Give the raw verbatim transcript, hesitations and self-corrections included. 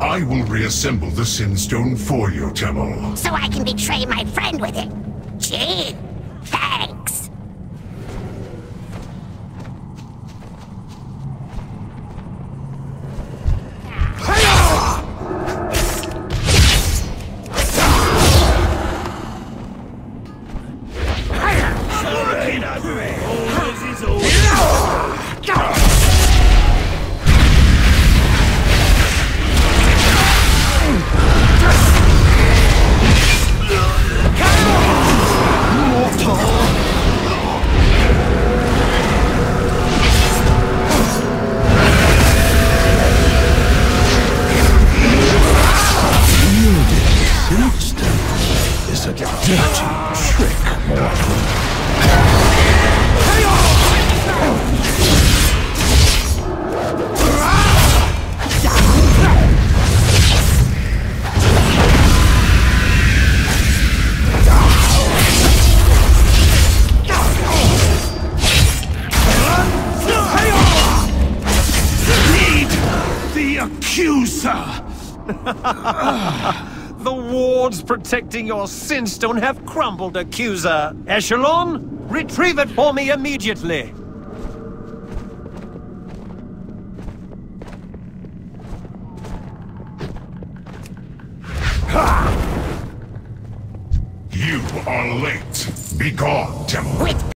I will reassemble the Sinstone for you, Temel. So I can betray my friend with it. Gee, thanks. Is a dirty trick, mortal. Need the accuser! The wards protecting your Sinstone have crumbled, accuser. Echelon, retrieve it for me immediately. You are late. Be gone, Temel. With